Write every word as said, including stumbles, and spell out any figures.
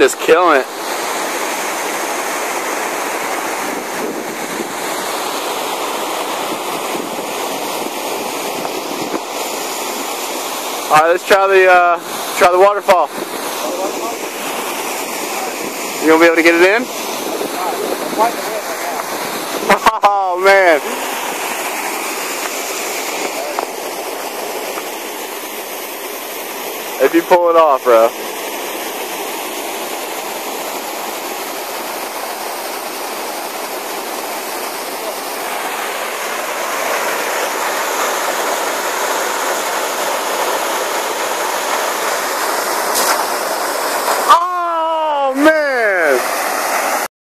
wind is killing it. All right, let's try the uh, try the waterfall. You gonna be able to get it in? Oh man! If you pull it off, bro.